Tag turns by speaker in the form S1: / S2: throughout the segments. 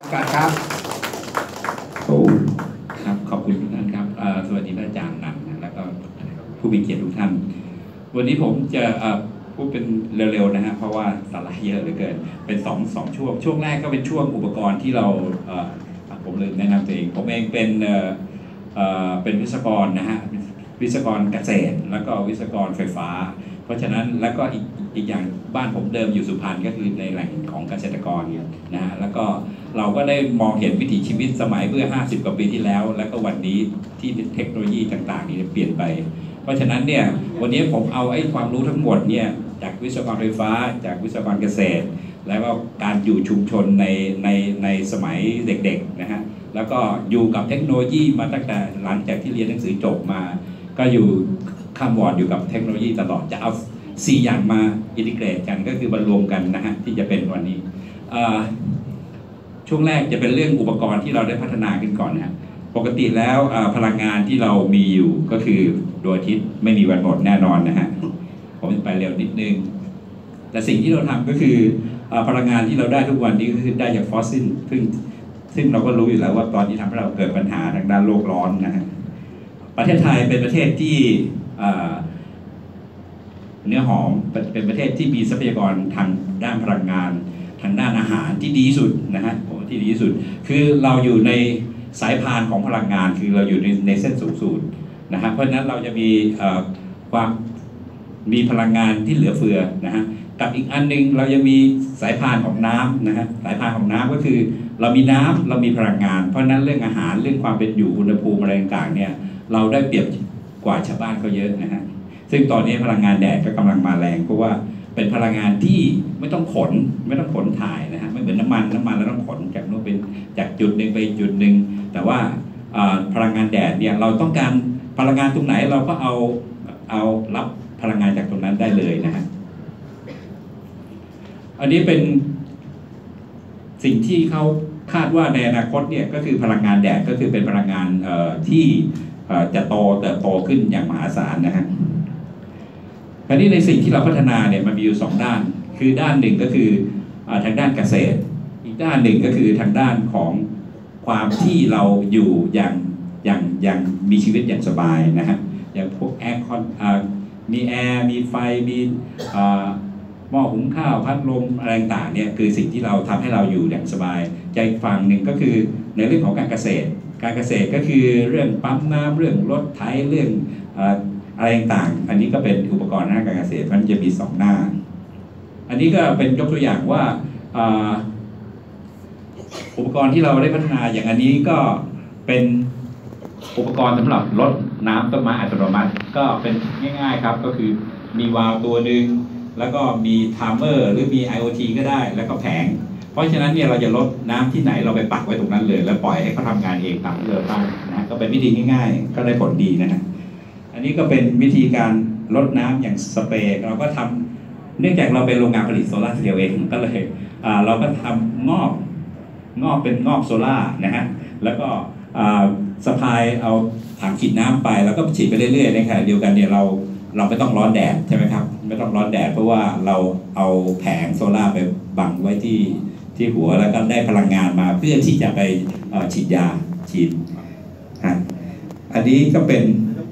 S1: การครับ
S2: โอ้ครับขอบคุณทุกท่านครับสวัสดีพระอาจารย์นันนะแล้วก็ผู้มีเกียรติทุกท่านวันนี้ผมจะพูดเป็นเร็วๆนะฮะเพราะว่าสาระเยอะเหลือเกินเป็นสองช่วงแรกก็เป็นช่วงอุปกรณ์ที่เราผมลืมแนะนำตัวเองผมเองเป็นวิศวกรนะฮะวิศวกรเกษตรแล้วก็วิศวกรไฟฟ้าเพราะฉะนั้นแล้วก็อีกอย่างบ้านผมเดิมอยู่สุพรรณก็คือในแหล่งของเกษตรกรนะฮะแล้วก็เราก็ได้มองเห็นวิถีชีวิตสมัยเมื่อ50 กว่าปีที่แล้วแล้วก็วันนี้ที่เทคโนโลยีต่างๆนี่เปลี่ยนไปเพราะฉะนั้นเนี่ยวันนี้ผมเอาความรู้ทั้งหมดเนี่ยจากวิศวกรไฟฟ้าจากวิศวกรเกษตรแล้วก็การอยู่ชุมชนในสมัยเด็กๆนะฮะแล้วก็อยู่กับเทคโนโลยีมาตั้งแต่หลังจากที่เรียนหนังสือจบมาก็อยู่ข้ามวอร์ดอยู่กับเทคโนโลยีตลอดจะเอา4 อย่างมาอินทิเกรตกันก็คือมารวมกันนะฮะที่จะเป็นวันนี้ช่วงแรกจะเป็นเรื่องอุปกรณ์ที่เราได้พัฒนาขึ้นก่อนนะปกติแล้วพลังงานที่เรามีอยู่ก็คือดวงอาทิตย์ไม่มีวันหมดแน่นอนนะฮะผมจะไปเร็วนิดนึงแต่สิ่งที่เราทำก็คือพลังงานที่เราได้ทุกวันนี้ก็คือได้จากฟอสซิลซึ่งเราก็รู้อยู่แล้วว่าตอนนี้ทำให้เราเกิดปัญหาทางด้านโลกร้อนนะฮะประเทศไทยเป็นประเทศที่เนื้อหอมเป็นประเทศที่มีทรัพยากรทางด้านพลังงานทางด้านอาหารที่ดีสุดนะฮะที่ดีสุดคือเราอยู่ในสายพานของพลังงานคือเราอยู่ในเส้นสูงสุดนะฮะเพราะฉะนั้นเราจะมีพลังงานที่เหลือเฟือนะฮะกับอีกอันนึงเรายังมีสายพานของน้ำนะฮะสายพานของน้ำก็คือเรามีน้ำเรามีพลังงานเพราะฉะนั้นเรื่องอาหารเรื่องความเป็นอยู่อุณหภูมิอะไรต่างๆเนี่ยเราได้เปรียบกว่าชาวบ้านเขาเยอะนะฮะซึ่งตอนนี้พลังงานแดดก็กำลังมาแรงเพราะว่าเป็นพลังงานที่ไม่ต้องขนถ่ายนะฮะไม่เหมือนน้ำมันเราต้องขนจากนู้นเป็นจากจุดหนึ่งไปจุดหนึ่งแต่ว่าพลังงานแดดเนี่ยเราต้องการพลังงานตรงไหนเราก็เอารับพลังงานจากตรงนั้นได้เลยนะฮะอันนี้เป็นสิ่งที่เขาคาดว่าในอนาคตเนี่ยก็คือพลังงานแดดก็คือเป็นพลังงานที่จะเติบโตขึ้นอย่างมหาศาลนะฮะคราวนี้ในสิ่งที่เราพัฒนาเนี่ยมันมีอยู่2 ด้านคือด้านหนึ่งก็คือทางด้านเกษตรอีกด้านหนึ่งก็คือทางด้านของความที่เราอยู่อย่างมีชีวิตอย่างสบายนะฮะอย่างพวกแอร์คอนมีแอร์มีไฟมีหม้อหุงข้าวพัดลมอะไรต่างๆเนี่ยคือสิ่งที่เราทำให้เราอยู่อย่างสบายใจฝั่งหนึ่งก็คือในเรื่องของการเกษตรก็คือเรื่องปั๊มน้ำเรื่องรถไถเรื่องอะไรต่างๆอันนี้ก็เป็นอุปกรณ์ทางการเกษตรมันจะมี2 หน้าอันนี้ก็เป็นยกตัวอย่างว่าอุปกรณ์ที่เราได้พัฒนาอย่างอันนี้ก็เป็นอุปกรณ์สำหรับรดน้ำต้นไม้อัตโนมัติก็เป็นง่ายๆครับก็คือมีวาล์วตัวหนึ่งแล้วก็มีไทม์เมอร์หรือมี IoT ก็ได้แล้วก็แผงเพราะฉะนั้นเนี่ยเราจะลดน้ำที่ไหนเราไปปักไว้ตรงนั้นเลยแล้วปล่อยให้เขาทำงานเองตามที่เราตั้งนะก็เป็นวิธีง่ายๆก็ได้ผลดีนะฮะอันนี้ก็เป็นวิธีการลดน้ำอย่างสเปรย์เราก็ทำเนื่องจากเราเป็นโรงงานผลิตโซลาร์เซลล์เองก็เลยเราก็ทำงอกเป็นงอกโซล่านะฮะแล้วก็สะพายเอาถังฉีดน้ำไปแล้วก็ฉีดไปเรื่อยๆในขณะเดียวกันเนี่ยเราไม่ต้องร้อนแดดใช่ไหมครับไม่ต้องร้อนแดดเพราะว่าเราเอาแผงโซล่าไปบังไว้ที่หัวแล้วก็ได้พลังงานมาเพื่อที่จะไปฉีดยาฉีดอันนี้ก็เป็น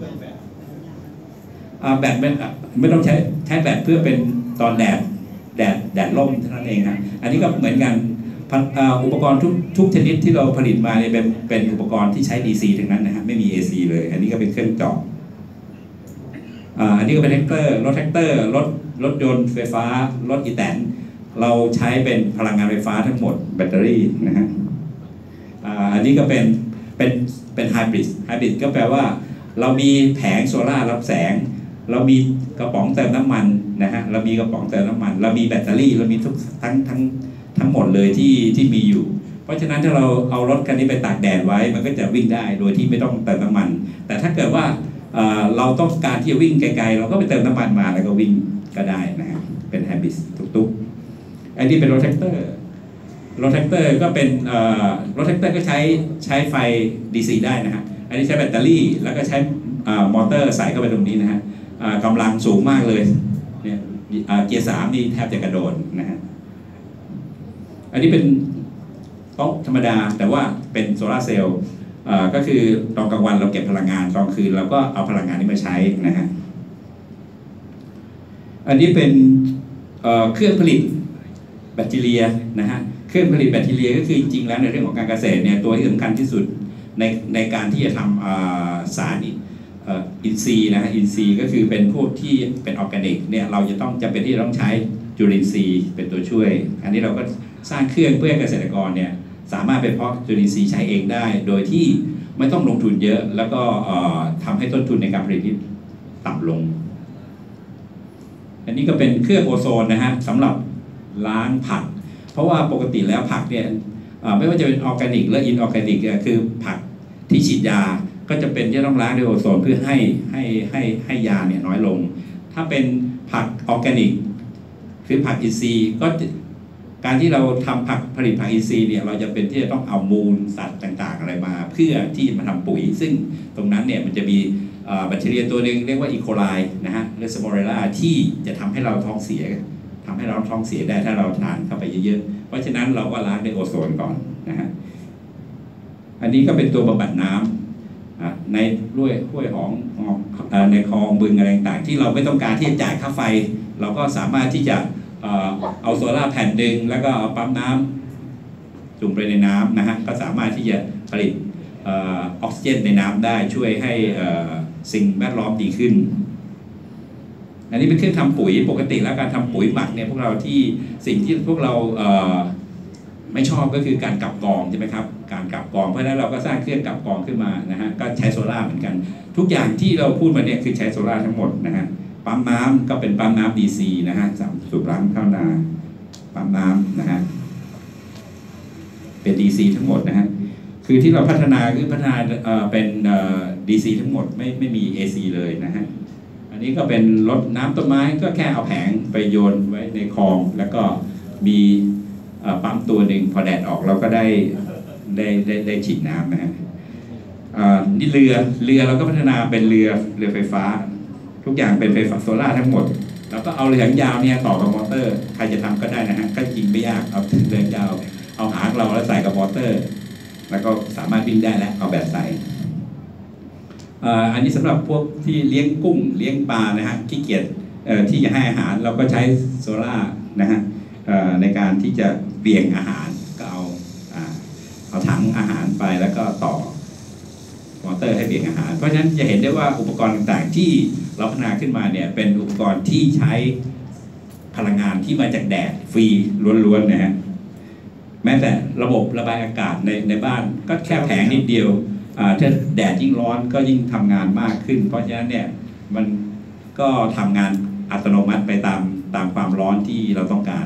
S2: แบตไม่ต้องใช้แบตเพื่อเป็นตอนแดดร่มเท่านั้นเองครับอันนี้ก็เหมือนกันอุปกรณ์ทุกชนิดที่เราผลิตมาเนี่ยเป็นอุปกรณ์ที่ใช้ DC ทั้งนั้นนะฮะไม่มี AC เลยอันนี้ก็เป็นเครื่องเจาะอันนี้ก็เป็นรถแท็กเตอร์รถยนต์ไฟฟ้ารถอีแตนเราใช้เป็นพลังงานไฟฟ้าทั้งหมดแบตเตอรี่นะฮะอันนี้ก็เป็นไฮบริดก็แปลว่าเรามีแผงโซล่ารับแสงเรามีกระป๋องเติมน้ำมันนะฮะเรามีกระป๋องเติมน้ำมันเรามีแบตเตอรี่เรามีทุกทั้งหมดเลยที่มีอยู่เพราะฉะนั้นถ้าเราเอารถคันนี้ไปตากแดดไว้มันก็จะวิ่งได้โดยที่ไม่ต้องเติมน้ำมันแต่ถ้าเกิดว่าเราต้องการที่จะวิ่งไกลๆเราก็ไปเติมน้ำมันมาแล้วก็วิ่งก็ได้นะฮะเป็นไฮบริดตุ๊กๆอันนี้เป็นรถแท็กเตอร์ก็เป็นรถแท็กเตอร์ก็ใช้ไฟ DC ได้นะฮะอันนี้ใช้แบตเตอรี่แล้วก็ใช้มอเตอร์ใส่เข้าไปตรงนี้นะฮะกำลังสูงมากเลยเนี่ยเกียร์ 3นี่แทบจะกระโดดนะฮะอันนี้เป็นก็ธรรมดาแต่ว่าเป็นโซลาร์เซลล์ก็คือตอนกลางวันเราเก็บพลังงานตอนคืนเราก็เอาพลังงานนี้มาใช้นะฮะอันนี้เป็นเครื่องผลิตแบคทีเรียนะฮะเครื่องผลิตแบคทีเรียก็คือจริงๆแล้วในเรื่องของการเกษตรเนี่ยตัวที่สำคัญที่สุดในการที่จะทำสารอินทรีย์นะฮะอินทรีย์ก็คือเป็นพวกที่เป็นออร์แกนิกเนี่ยเราจะต้องจำเป็นที่ต้องใช้จุลินทรีย์เป็นตัวช่วยอันนี้เราก็สร้างเครื่องเพื่อให้เกษตรกรเนี่ยสามารถไปเพาะจุลินทรีย์ใช้เองได้โดยที่ไม่ต้องลงทุนเยอะแล้วก็ทำให้ต้นทุนในการผลิตที่ต่ำลงอันนี้ก็เป็นเครื่องโอโซนนะฮะสำหรับล้างผักเพราะว่าปกติแล้วผักเนี่ยไม่ว่าจะเป็นออร์แกนิกและอินออร์แกนิกคือผักที่ฉีดยาก็จะเป็นที่ต้องล้างด้วยโอโซนเพื่อให้ยาเนี่ยน้อยลงถ้าเป็นผักออร์แกนิกคือผักอินทรีย์ก็การที่เราทำผักผลิตผักอินทรีย์เนี่ยเราจะเป็นที่จะต้องเอามูลสัตว์ต่างๆอะไรมาเพื่อที่จะมาทำปุ๋ยซึ่งตรงนั้นเนี่ยมันจะมีแบคทีเรียตัวหนึ่งเรียกว่าอีโคไลนะฮะหรือสโมเรลล่าที่จะทำให้เราท้องเสียได้ถ้าเราทานเข้าไปเยอะๆเพราะฉะนั้นเราก็ล้างด้วยโอโซนก่อนนะฮะอันนี้ก็เป็นตัวบำบัดน้ำในห้วยหองในคลองบึงอะไรต่างๆที่เราไม่ต้องการที่จะจ่ายค่าไฟเราก็สามารถที่จะเอาโซล่าแผ่นดึงแล้วก็เอาปั๊มน้ำจุ่มไปในน้ำนะฮะก็สามารถที่จะผลิตออกซิเจนในน้ำได้ช่วยให้สิ่งแวดล้อมดีขึ้นอันนี้เป็นเครื่องทำปุ๋ยปกติแล้วการทำปุ๋ยหมักเนี่ยพวกเราที่สิ่งที่พวกเราไม่ชอบก็คือการกลับกองใช่ไหมครับการกลับกองเพราะฉะนั้นเราก็สร้างเครื่องกลับกองขึ้นมานะฮะก็ใช้โซล่าเหมือนกันทุกอย่างที่เราพูดมาเนี่ยคือใช้โซล่าทั้งหมดนะฮะปั๊มน้ำก็เป็นปั๊มน้ำ DC นะฮะสูบน้ำเข้านาปั๊มน้ำนะฮะเป็น DC ทั้งหมดนะฮะคือที่เราพัฒนาคือพัฒนาเป็นDC ทั้งหมดไม่มี AC เลยนะฮะอันนี้ก็เป็นรดน้ำต้นไม้ก็แค่เอาแผงไปโยนไว้ในคลองแล้วก็มีปั๊มตัวหนึ่งพอแดดออกเราก็ได้ฉีดน้ำนะฮะนี่เรือเราก็พัฒนาเป็นเรือไฟฟ้าทุกอย่างเป็นไฟฟ้าโซล่าทั้งหมดแล้วก็เอาเรือยาวเนี่ยต่อกับมอเตอร์ใครจะทำก็ได้นะฮะก็จริงไม่ยากเอาเรือยาวเอาหางเราแล้วใส่กับมอเตอร์แล้วก็สามารถวิ่งได้แล้วเอาแบบใส่อันนี้สำหรับพวกที่เลี้ยงกุ้งเลี้ยงปลานะฮะขี้เกียจที่จะให้อาหารเราก็ใช้โซล่านะฮะในการที่จะเบี่ยงอาหารก็เอาถังอาหารไปแล้วก็ต่อมอเตอร์ให้เบี่ยงอาหารเพราะฉะนั้นจะเห็นได้ว่าอุปกรณ์ต่างๆที่เราพัฒนาขึ้นมาเนี่ยเป็นอุปกรณ์ที่ใช้พลังงานที่มาจากแดดฟรีล้วนๆนะฮะแม้แต่ระบบระบายอากาศในบ้านก็แค่แผงนิดเดียวถ้าแดดยิ่งร้อนก็ยิ่งทำงานมากขึ้นเพราะฉะนั้นเนี่ยมันก็ทำงานอัตโนมัติไปตามความร้อนที่เราต้องการ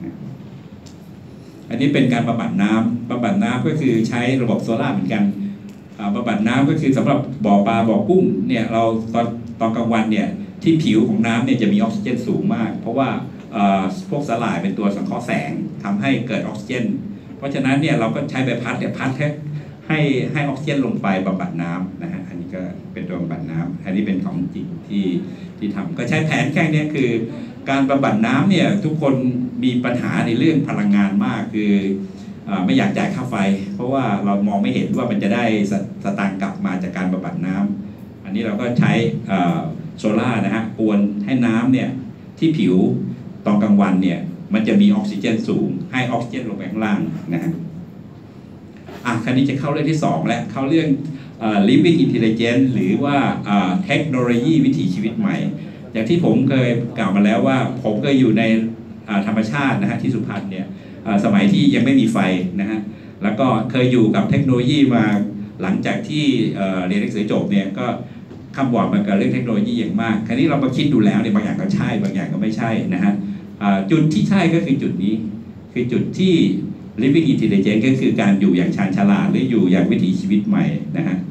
S2: อันนี้เป็นการบำบัดน้ำก็คือใช้ระบบโซล่าเหมือนกันบำบัดน้ำก็คือสำหรับบ่อปลาบ่อกุ้งเนี่ยเราตอนกลางวันเนี่ยที่ผิวของน้ำเนี่ยจะมีออกซิเจนสูงมากเพราะว่าพวกสลายเป็นตัวสังเคราะห์แสงทำให้เกิดออกซิเจนเพราะฉะนั้นเนี่ยเราก็ใช้ใบพัดเนี่ยพัดให้ออกซิเจนลงไปบำบัดน้ำนะฮะอันนี้ก็เป็นตัวบำบัดน้ำอันนี้เป็นของจริงที่ทำก็ใช้แผนแค่นี้คือการบำบัดน้ำเนี่ยทุกคนมีปัญหาในเรื่องพลังงานมากคือไม่อยากจ่ายค่าไฟเพราะว่าเรามองไม่เห็นว่ามันจะได้สตางค์กลับมาจากการบำบัดน้ำอันนี้เราก็ใช้โซล่านะฮะกวนให้น้ำเนี่ยที่ผิวตอนกลางวันเนี่ยมันจะมีออกซิเจนสูงให้ออกซิเจนลงไปข้างล่างนะฮะคราวนี้จะเข้าเรื่องที่2แล้วเข้าเรื่องliving intelligence หรือว่าเทคโนโลยีวิถีชีวิตใหม่อย่างที่ผมเคยกล่าวมาแล้วว่าผมเคยอยู่ในธรรมชาตินะฮะที่สุพรรณเนี่ยสมัยที่ยังไม่มีไฟนะฮะแล้วก็เคยอยู่กับเทคโนโลยีมาหลังจากที่เรียนหนังสือจบเนี่ยก็คำบอกมากับเรื่องเทคโนโลยีอย่างมากคราวนี้เรามาคิดดูแล้วเนี่ยบางอย่างก็ใช่บางอย่างก็ไม่ใช่นะฮะจุดที่ใช่ก็คือจุดนี้คือจุดที่ living intelligence ก็คือการอยู่อย่างชาญฉลาดหรืออยู่อย่างวิถีชีวิตใหม่นะฮะ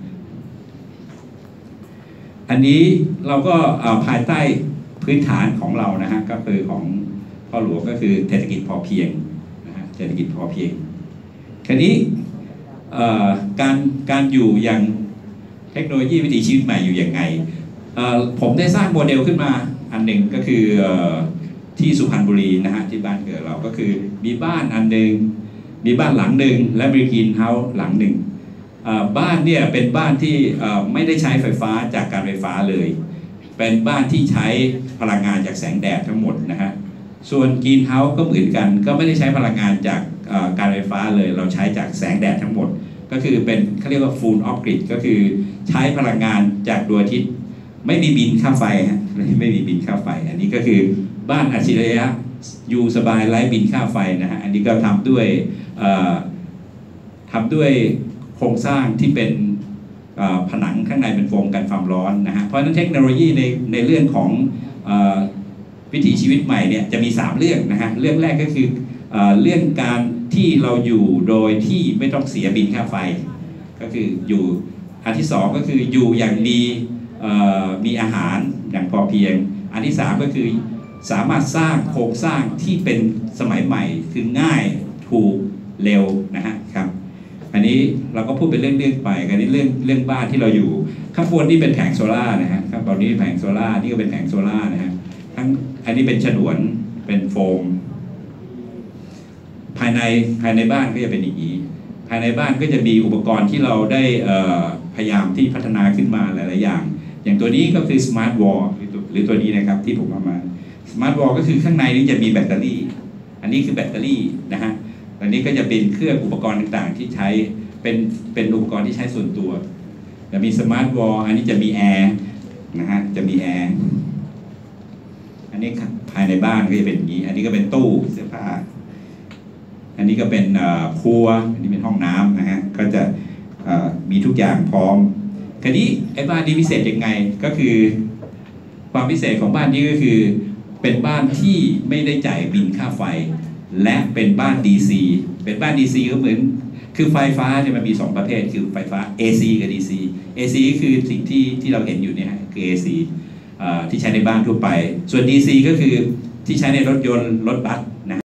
S2: อันนี้เราก็ภายใต้พื้นฐานของเรานะฮะก็คือของพ่อหลวงก็คือเศรษฐกิจพอเพียงนะฮะเศรษฐกิจพอเพียงคราวนี้การอยู่อย่างเทคโนโลยีวิถีชีวิตใหม่อยู่อย่างไงผมได้สร้างโมเดลขึ้นมาอันหนึ่งก็คือที่สุพรรณบุรีนะฮะที่บ้านเกิดเราก็คือมีบ้านอันหนึ่งมีบ้านหลังหนึ่งและมีกรีนเฮาส์หลังหนึ่งบ้านเนี่ยเป็นบ้านที่ไม่ได้ใช้ไฟฟ้าจากการไฟฟ้าเลยเป็นบ้านที่ใช้พลังงานจากแสงแดดทั้งหมดนะฮะส่วนกรีนเฮาส์ก็เหมือนกันก็ไม่ได้ใช้พลังงานจากการไฟฟ้าเลยเราใช้จากแสงแดดทั้งหมดก็คือเป็นเขาเรียกว่า full off grid ก็คือใช้พลังงานจากดวงอาทิตย์ไม่มีบินค่าไฟฮะไม่มีบินค่าไฟอันนี้ก็คือบ้านอัจฉริยะอยู่สบายไร้บินค่าไฟนะฮะอันนี้ก็ทำด้วยโครงสร้างที่เป็นผนังข้างในเป็นโฟมกันความร้อนนะฮะเพราะฉะนั้นเทคโนโลยีในเรื่องของวิถีชีวิตใหม่เนี่ยจะมี3เรื่องนะฮะเรื่องแรกก็คือเรื่องการที่เราอยู่โดยที่ไม่ต้องเสียบินค่าไฟก็คืออยู่อันที่2ก็คืออยู่อย่างมีอาหารอย่างพอเพียงอันที่3ก็คือสามารถสร้างโครงสร้างที่เป็นสมัยใหม่คือง่ายถูกเร็วนะฮะครับอันนี้เราก็พูดเป็นเรื่องไปอันนี้เรื่องบ้านที่เราอยู่ข้างบนนี่เป็นแผงโซล่านะฮะข้างบนนี้แผงโซล่านี่ก็เป็นแผงโซล่านะฮะทั้งอันนี้เป็นฉนวนเป็นโฟมภายในบ้านก็จะเป็นอย่างนี้ภายในบ้านก็จะมีอุปกรณ์ที่เราได้พยายามที่พัฒนาขึ้นมาหลายๆอย่างตัวนี้ก็คือ Smart Wall หรือตัวนี้นะครับที่ผมเอามา Smart Wall ก็คือข้างในนี้จะมีแบตเตอรี่อันนี้คือแบตเตอรี่นะฮะอันนี้ก็จะเป็นเครื่องอุปกรณ์ต่างๆที่ใช้เป็นอุปกรณ์ที่ใช้ส่วนตัวจะมี Smart Wall อันนี้จะมีแอร์นะฮะจะมีแอร์อันนี้ภายในบ้านก็จะเป็นอย่างนี้อันนี้ก็เป็นตู้เสื้อผ้าอันนี้ก็เป็นครัวอันนี้เป็นห้องน้ำนะฮะก็จะมีทุกอย่างพร้อมคราวนี้ไอ้บ้านนี้พิเศษยังไงก็คือความพิเศษของบ้านนี้ก็คือเป็นบ้านที่ไม่ได้จ่ายบินค่าไฟและเป็นบ้าน DC เป็นบ้าน DC ก็เหมือนคือไฟฟ้าเนี่ยมันมี2ประเภทคือไฟฟ้า AC กับ DC AC ก็คือสิ่งที่เราเห็นอยู่เนี่ยคือ AC ที่ใช้ในบ้านทั่วไปส่วน DC ก็คือที่ใช้ในรถยนต์รถบัสนะ